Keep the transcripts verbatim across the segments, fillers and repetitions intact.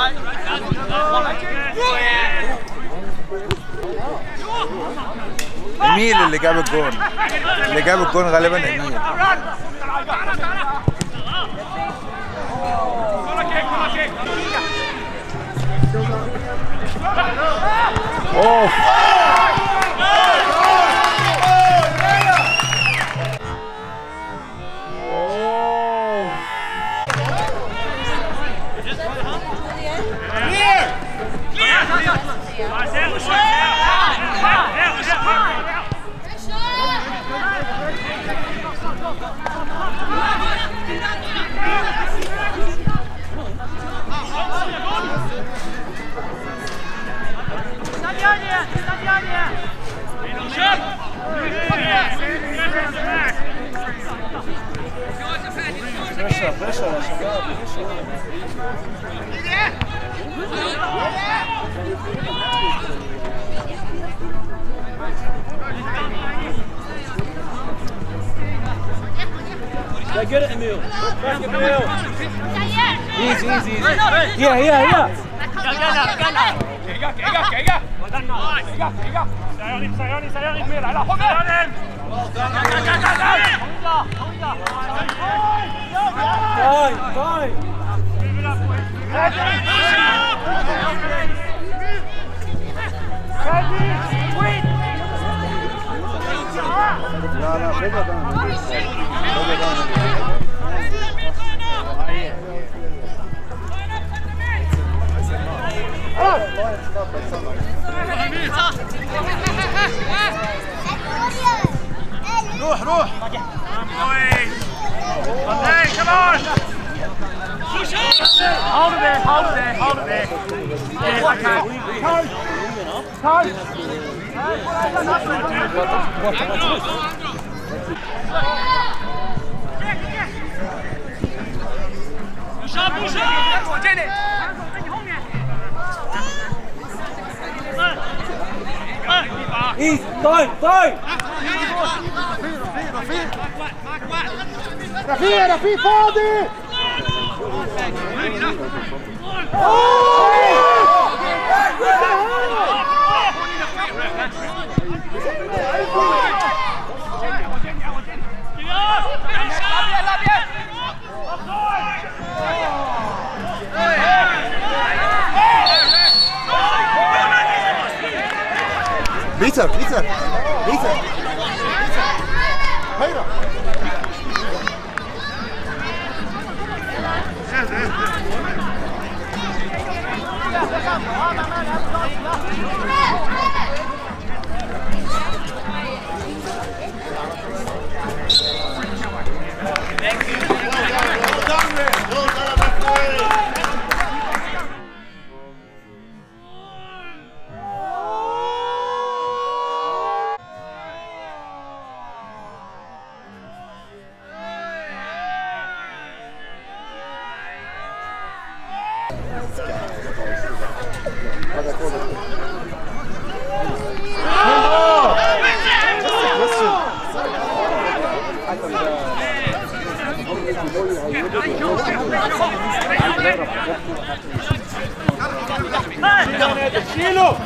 إيميل اللي جاب الجون، اللي جاب الجون غالبا إيميل. اوف باشا باشا يا شباب Yeah, get it, Emil. Back, Emil. Easy, easy, easy. Yeah, yeah, yeah. سياري سياري سياري كبير على حمد. طيب طيب. لا لا خذها ده. خذها ده. روح روح Hey, come on! Hold it there, hold it there, hold it there. Yeah, okay. Coach! Coach! Bouge, bouge! East, طيب طيب رفيع رفيع فاضي بيتر بيتر بيتر هيرا شيلو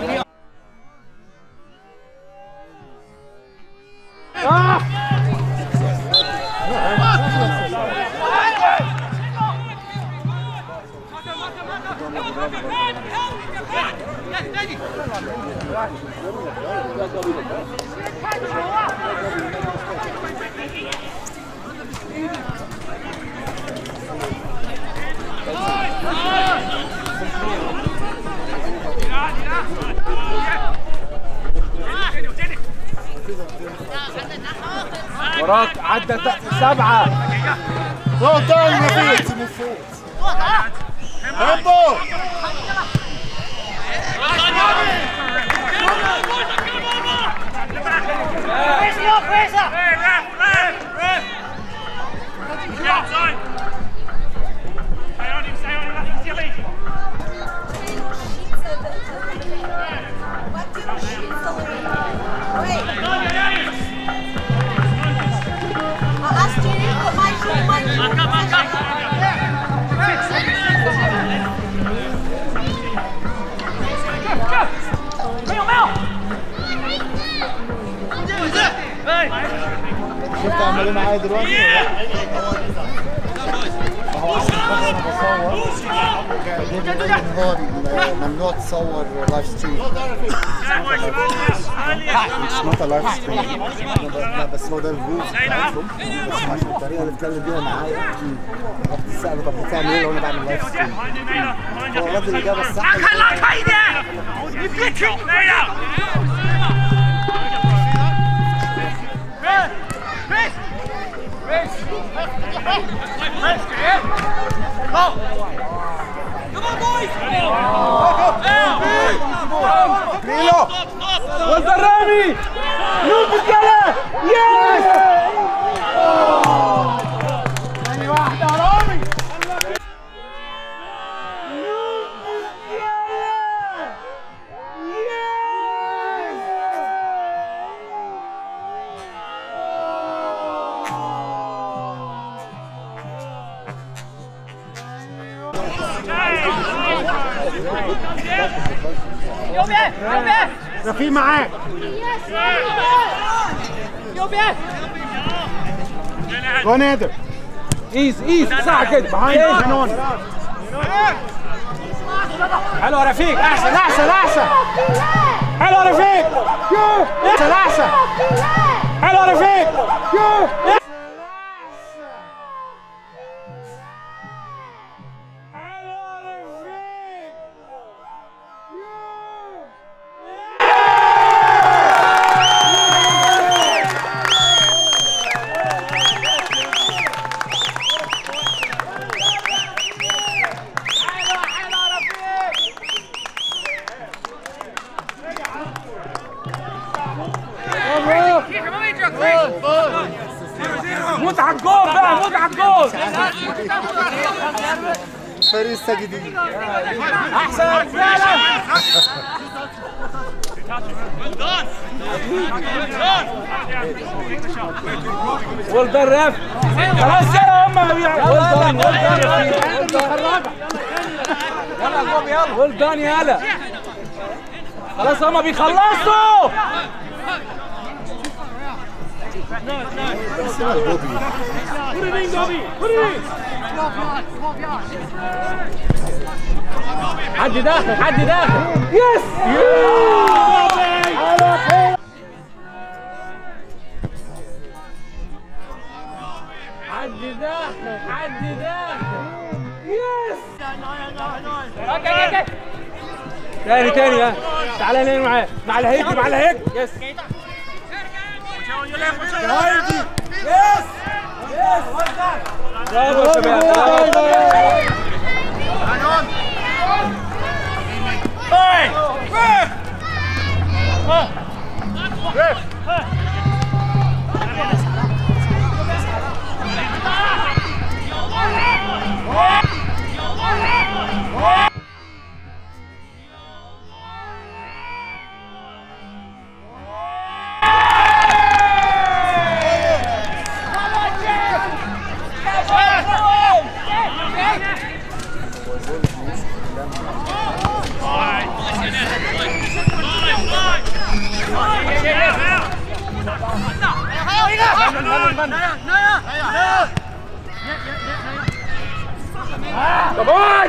وراك عدى سبعة فوق تاني مفيش هبو شفت عمل ايه معايا دلوقتي؟ هو عشان خاطر انا بصور ان هو ممنوع تصور لايف ستريم. مش نوت لايف ستريم، لا بس هو ده الرولز بتاعتهم، بس عشان الطريقه اللي اتكلم بيها معايا رحت تساله طب هتعمل ايه لو انا بعمل لايف ستريم؟ هو رد الاجابه الصح. ميلو والدرامي يوم بالكلام يس ثاني واحدة رامي رفيق معاك. جو نادر. ايز ايز صح كده. حلو يا رفيق. احسن احسن احسن. حلو يا رفيق. احسن احسن. حلو يا رفيق. موت على الجول بقى، موت على الجول. فريق الساجدين. احسن يا رجاله. ولدان رف. خلاص يلا هم ولدان ولدان يلا جوب يلا ولدان يلا. خلاص هم بيخلصوا. حد داخل حد داخل يس حد داخل حد داخل يس تاني تاني ها تعالى هنا معايا مع الهيك مع الهيك يس يس يس برافو يا شباب. Come on!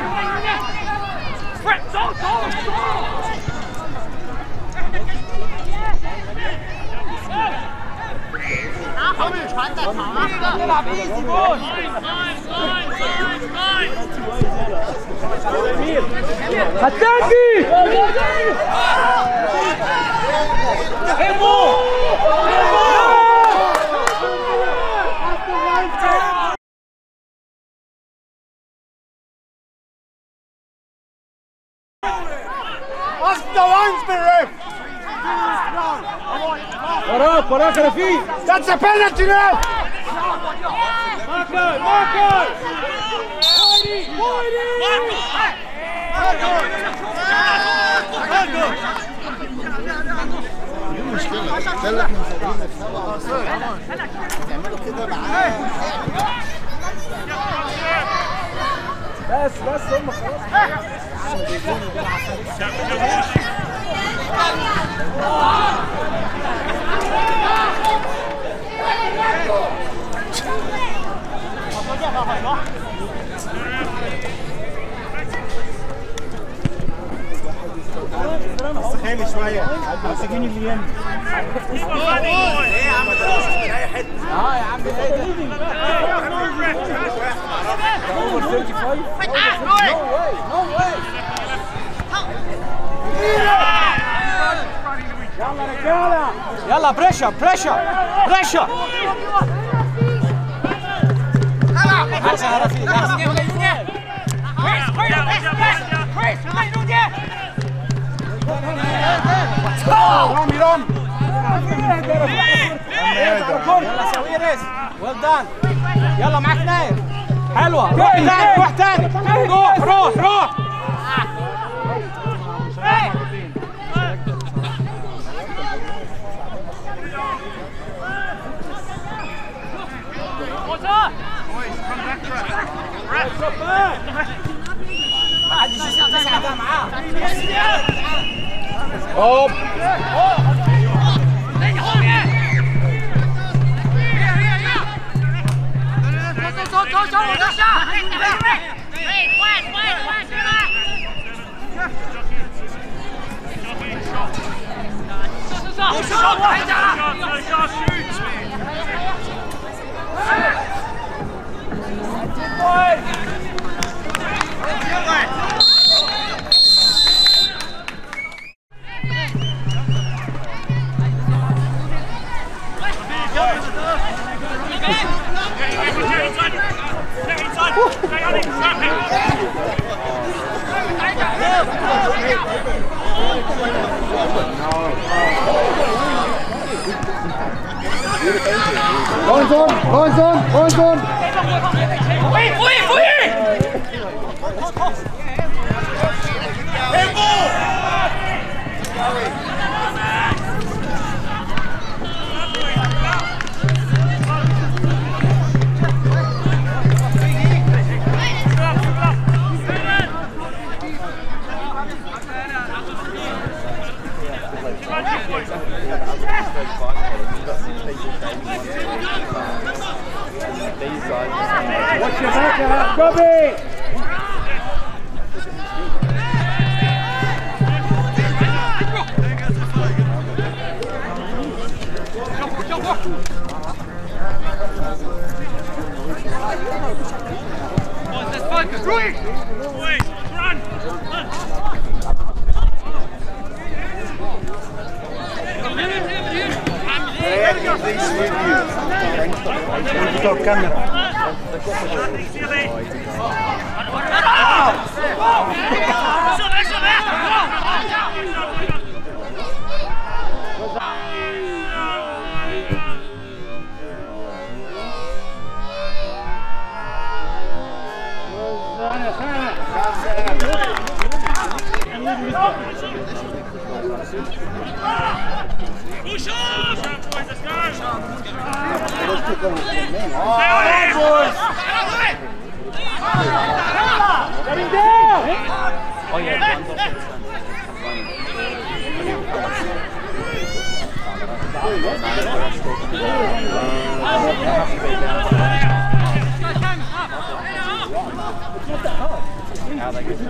هتلاقي What's the linesman ref? وراك وراك يا رفيق. That's a penalty ref! ماركر ماركر وايدي وايدي دي مشكلة، ده اللي احنا مسافرين سوا تعملوا كده معاه. بس بس هم خلاص بس خالي شويه مسكين اليمين. ايه يا عم ده مش من اي حته. اه يا عم ايه ده؟ اوفر خمسة وثلاثين. نو واي نو واي. يلا رجاله يلا بريشر بريشر بريشر. احسن يا رفيق احسن. رامي رامي يلا سوي ريس. ويل دان. يلا معاك ناير. حلوه روح تاني روح تاني. روح روح روح. ما حدش يسعى ده معاه. اوب Bonzon, Bonzon, Bonzon. Fui, fui, fui! Watch your back, Bobby! Let's focus! Boys, run! Stop camera. Push off! Let's go! Getting down! Oh yeah. How they get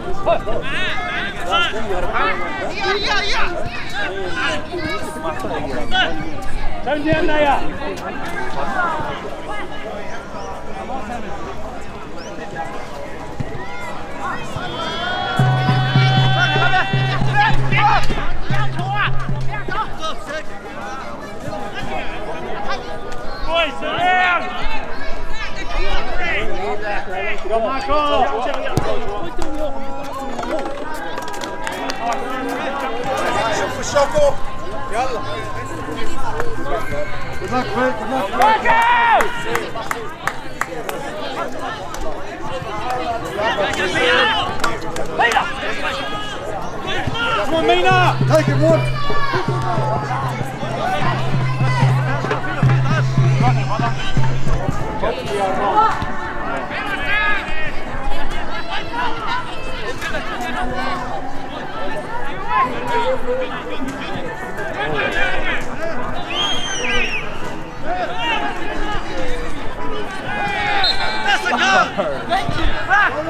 Don't get there. Boys, around! Go, Michael! شوفوا شوفوا يلا good luck Frank good luck Back out! Come on Mina! take it one Hey!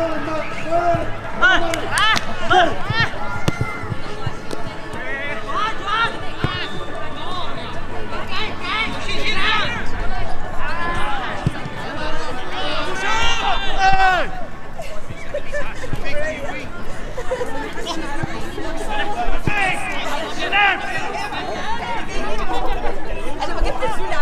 انا ما جبتش فيه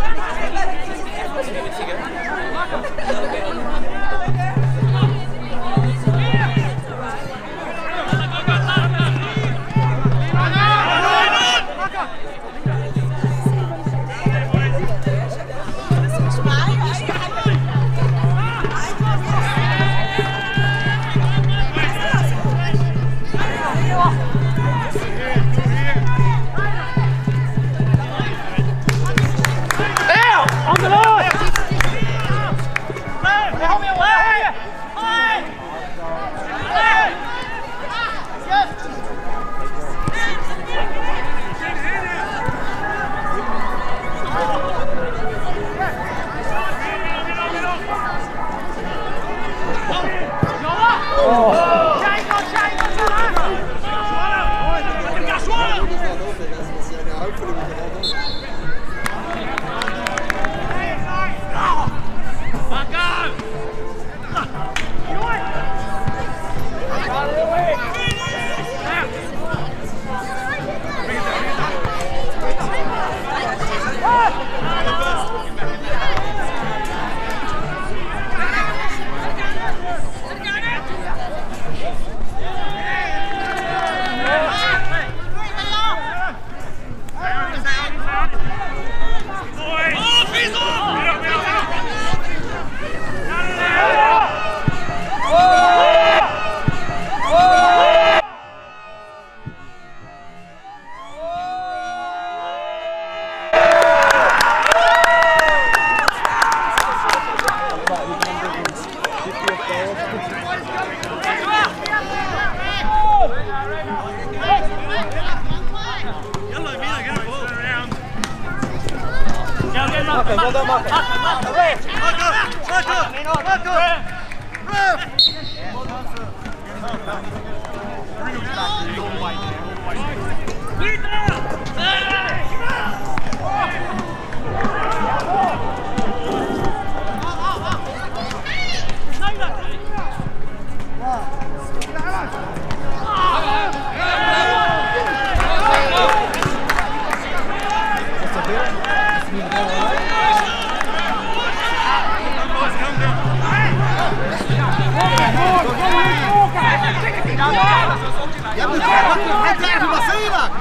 يا ابني حد يعرف مصيرك.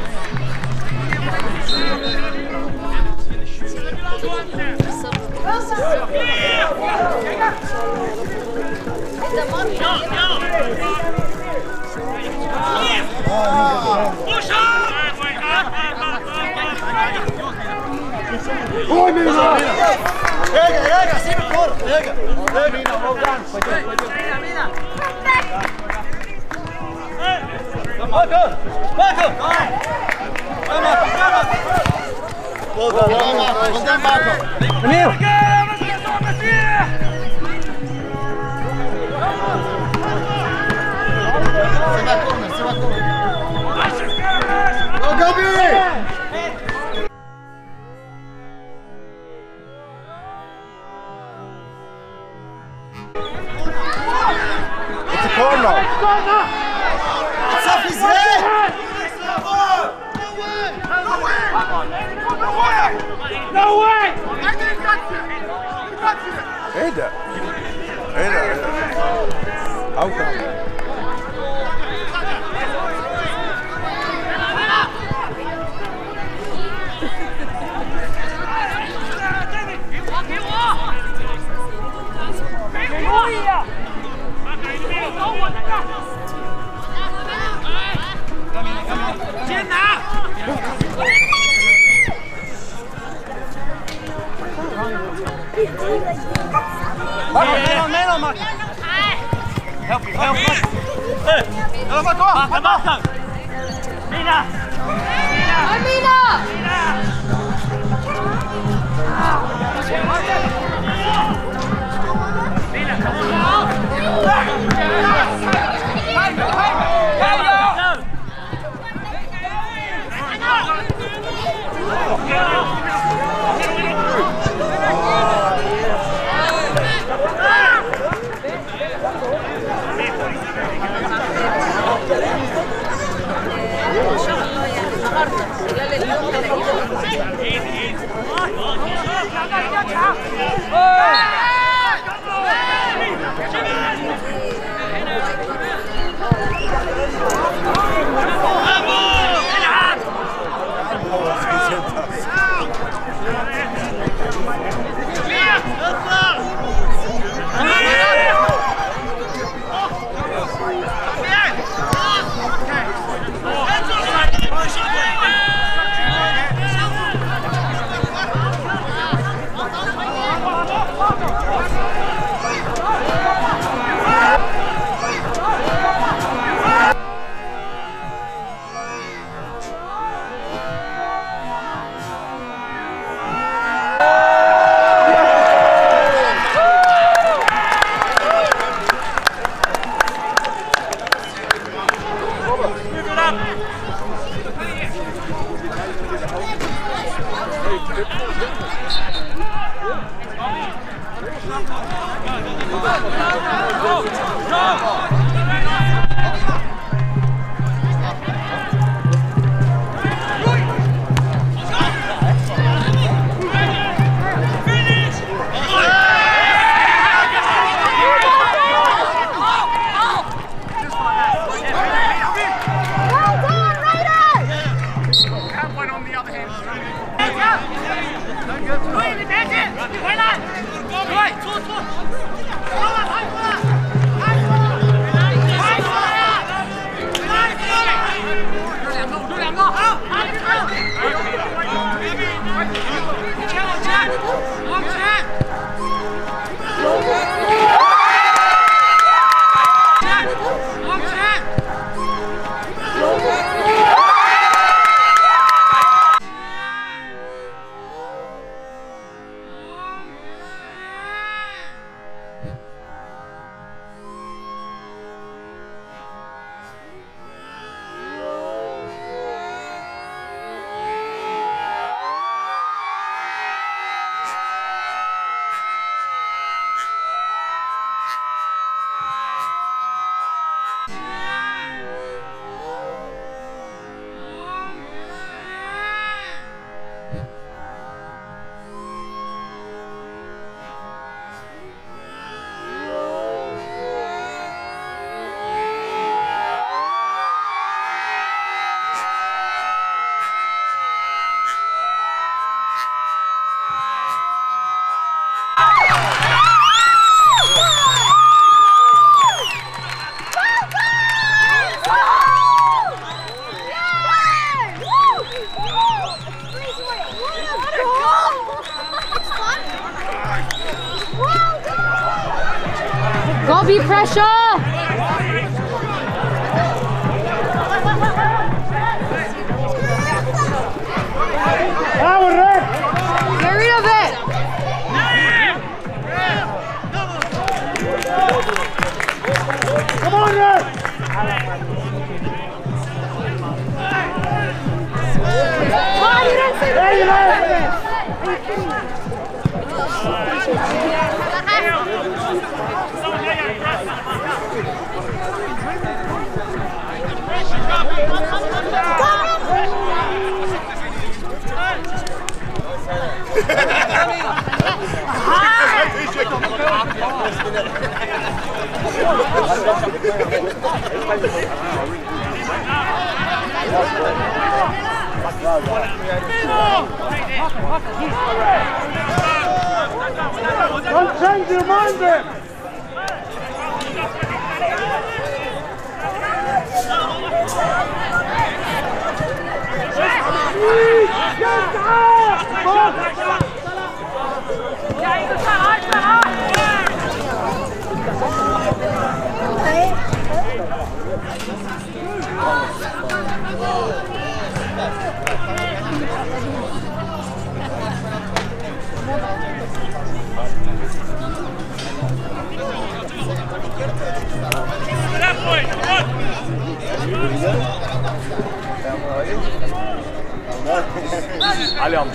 ارجع ارجع سيب الكورة ارجع ماكو ماكو قدام ماكو منير سيبها كورنر سيبها كورنر It's a corner. It's off his head. No way! ايه ده؟ ايه ده؟ اوت. Menos, menos, Marco. Help me, help me. Hey, help me, Marco, Marco. Mina. Mina. Mina. Mina, come on. Go be pressure! Get rid of it! Come on, Rick! Oh, you didn't say There you go! Don't change your mind then! Get علي عمرو.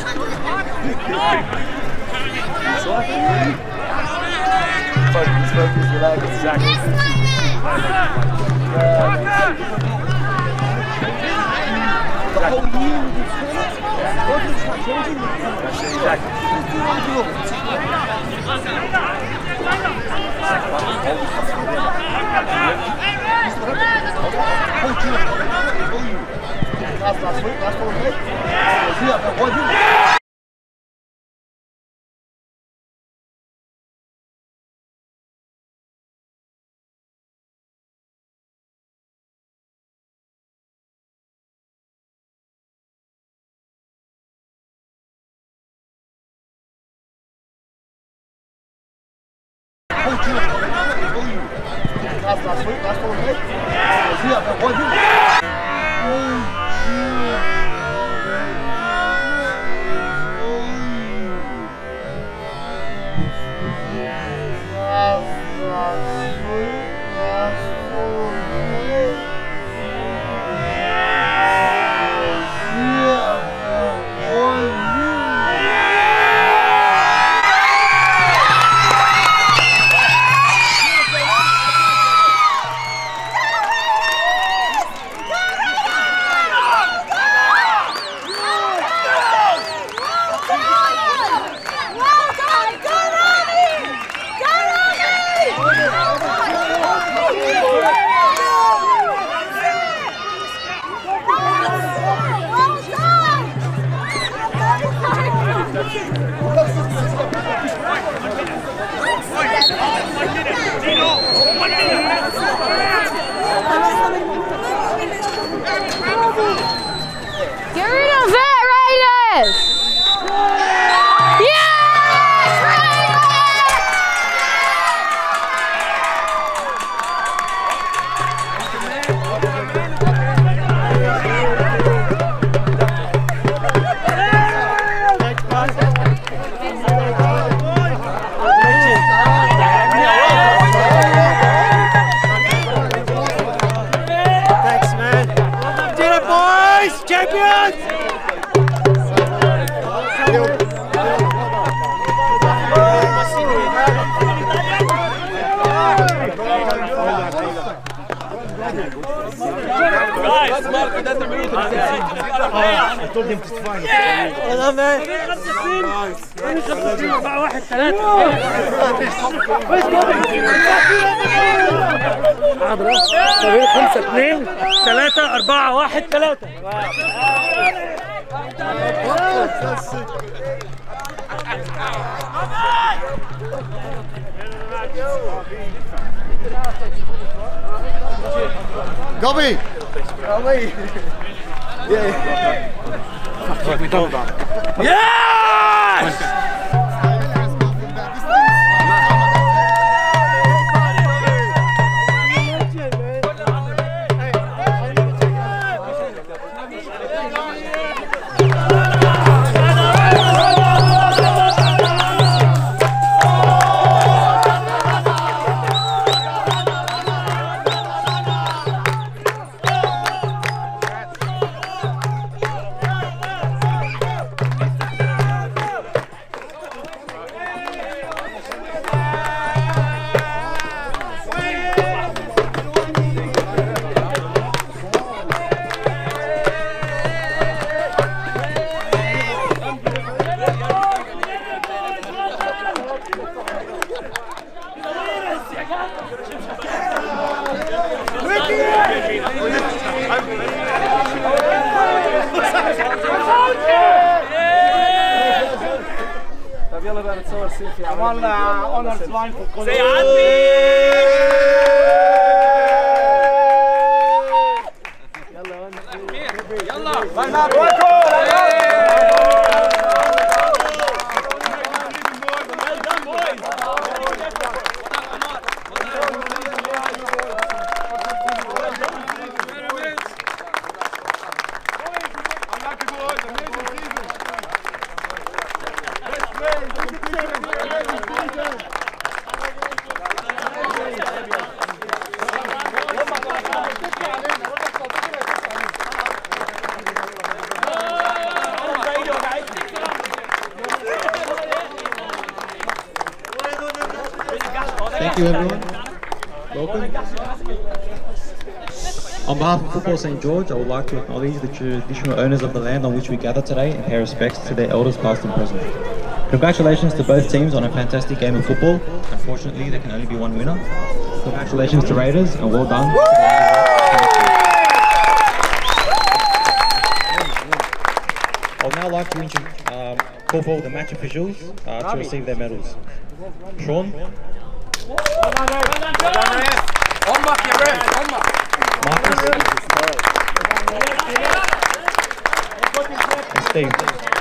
Focus, focus, relax. Exactly. The whole year with this focus not changing. Exactly. Last last week, last one week. Last last week, last one week. Get rid of it, Raiders! Yes, Thanks, man. Did it, boys! Champions! I told him to find it. Well done, man. واحد ثلاثة. خمسة اثنين ثلاثة أربعة واحد ثلاثة. Gobby! Gobby! Yeah. Yes! طب يلا بقى نتصور سيلفي. عملنا اونر سلاين في الكل. Thank you, everyone. Welcome. On behalf of Football Saint George, I would like to acknowledge the traditional owners of the land on which we gather today and pay respects to their elders past and present. Congratulations to both teams on a fantastic game of football. Unfortunately, there can only be one winner. Congratulations to Raiders and well done. I would now like to um, call forward the match officials uh, to receive their medals. Sean. Marcus. And Steve.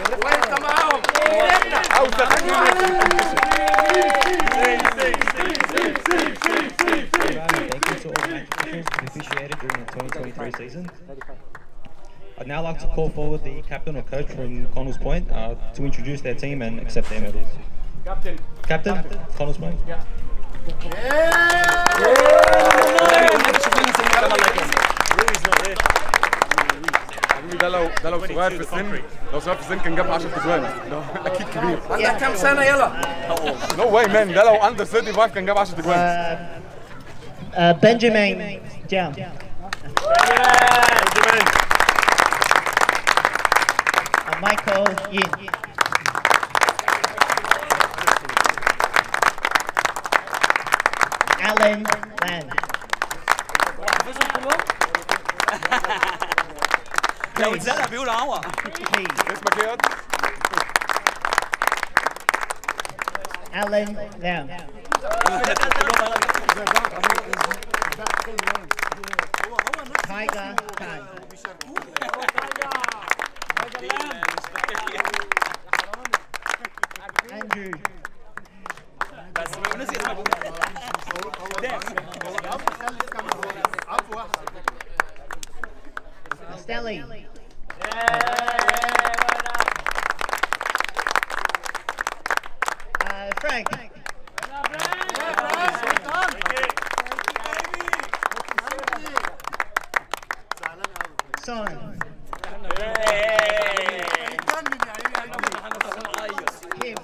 Thank you to all the match officials who officiated during the twenty twenty-three season. I'd now like to call forward the captain or coach from Connells Point uh, to introduce their team and accept their medals. Captain. Captain, Connells Point. Yeah. ده لو ده لو صغير في السن لو صغير في السن كان جاب عشرة اجوان اكيد كبير. عندك كام سنه يلا؟ نو واي مان ده لو اندر ثلاثة وخمسين كان جاب عشرة اجوان. بنجامين جام. Michael Yin. Alan Land. لو اتزنق بيقول عوض. اسمك ايه؟ Alan Land. Tiger Khan. Andrew. Stelly. Uh, Frank. Son. Kim.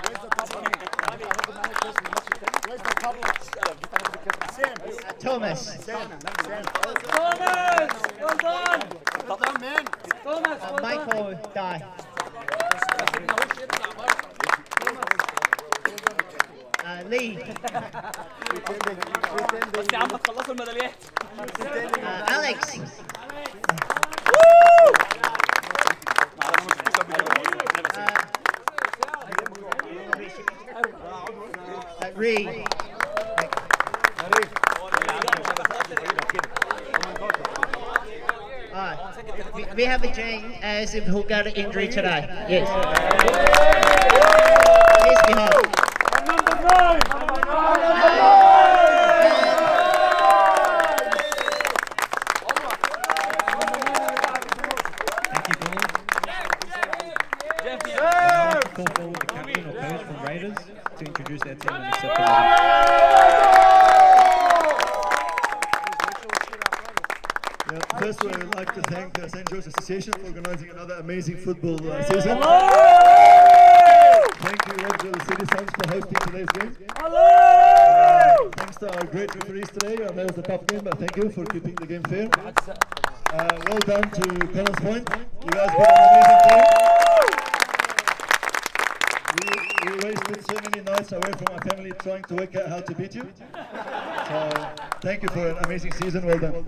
Uh, Thomas. Thomas! Well done! Well done, man. Thomas, Uh, Michael Dye. Uh, Lee. بس يا عم تخلصوا الميداليات. Uh, Alex. Uh, Ree. Uh, we, we have a Jane as if who got an injury today. Yes. His behalf. number nine! Thank you, Paul. I'd like to call forward the captain or coach from Raiders to introduce their team and accept the medals. Yeah, first, I would like to thank the Saint George Association for organizing another amazing football uh, season. Thank you, Roger, the City Suns, for hosting today's game. Uh, thanks to our great referees today. I know it was a tough game, but thank you for keeping the game fair. Uh, well done to Connells Point. You guys did an amazing team. We, we wasted so many nights away from our family trying to work out how to beat you. So, thank you for an amazing season. Well done.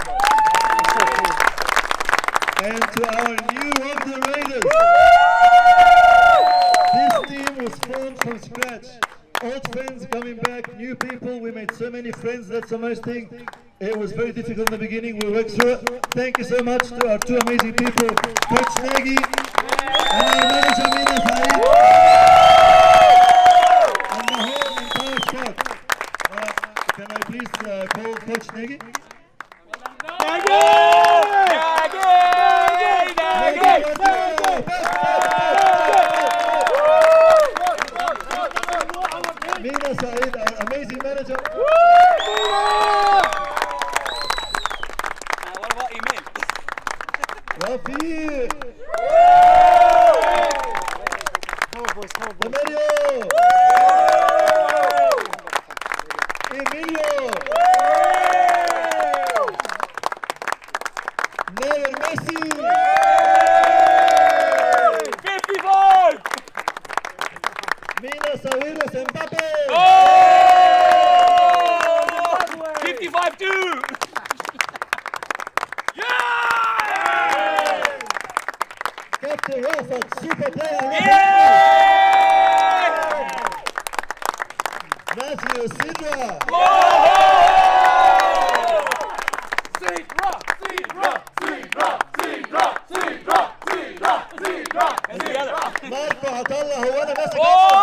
And to our new of the Raiders. This team was formed from scratch. Old friends coming back, new people. We made so many friends. That's the most thing. It was very difficult in the beginning. We worked through it. Thank you so much to our two amazing people, Coach Nagy and our manager Mina Saeed, and the whole entire squad. Uh, can I please uh, call Coach Nagy? Mina Saeed, our amazing manager. What about Emil? Rafi! Come on, boys, come on, boys. Messi. fifty-five. Milos Aguiros Mbappe. Oh! fifty-five two. Yeah! Captain Rafat, super player. Yeah! Matthew Sidra. Oh! Sidra, Sidra, Sidra, Sidra, Sidra, Sidra, Sidra. ماركو عطله هو انا ماسك.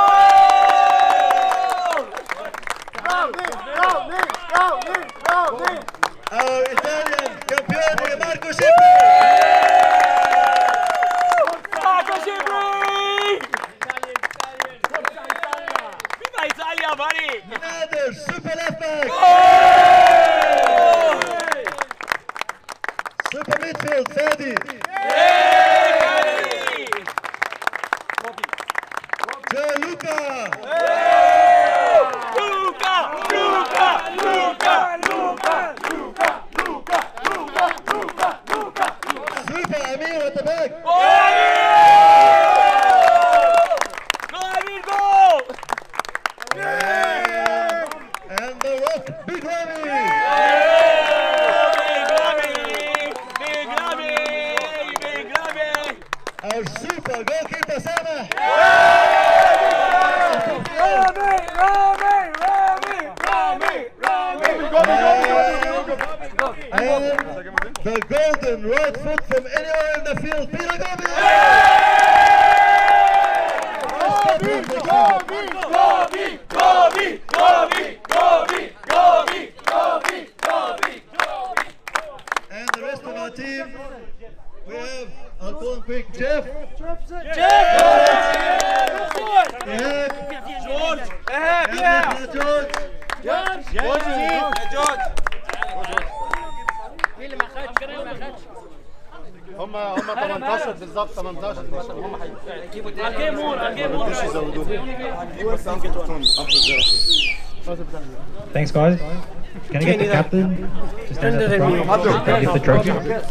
Our Italian campione Marco Schipri. Marco Schipri! Viva Italia, buddy! Another super left back. Super midfield, Fadi. Joe Luca. Luca! Luca! Luca! Luca! Luca! Luca! Luca! Luca! Luca! Super Amir at the back. Oh! Go, Amir, go! And the Rock, Big Ramy. Big Ramy! Big Ramy! Big Ramy! Our super goalkeeper, Samah. Rami, Rami, Rami, Rami, Rami. And the golden right foot from anywhere in the field, Peter Gobi. Gobi, Gobi, Gobi, Gobi, Gobi, Gobi, Gobi, Gobi, Gobi. And the rest of our team, we have, I'll call him quick, Jeff. Jeff! Ehab. George! Ehab, yeah. George. George! George! George! هم هم تمنتاشر بالظبط تمنتاشر هم Again more, again more. Thanks, guys. Can I get the captain to stand at the front and give the trophy?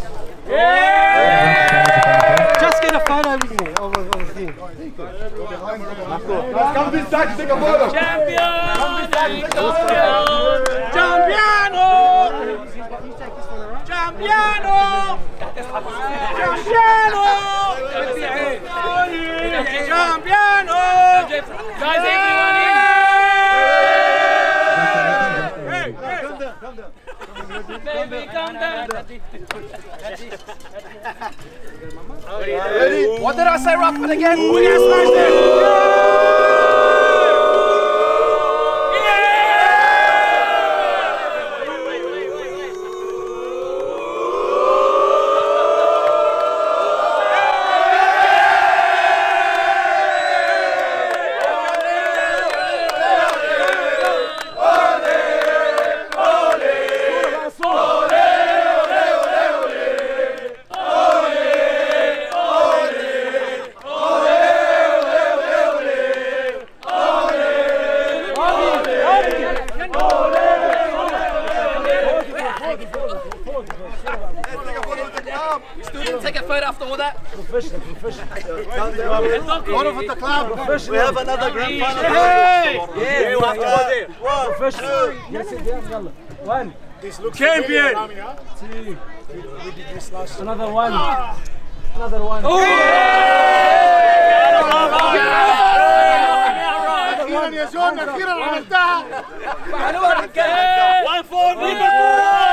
Just get a photo with me of the team. Come this side, take a photo. Champion! Champiano! Champiano! Champiano! Champiano! Guys, everyone in! Hey, hey! Baby, come down! Ready? What did I say, Rafa, again? We got smashed it! Take a photo after all that. Professional, professional. One of the club. We have another grand final. Hey! Yeah, one, Professional. One. Champion! Another one. Another one. أخيرا يا جون أخيرا عملتها. One for Liverpool!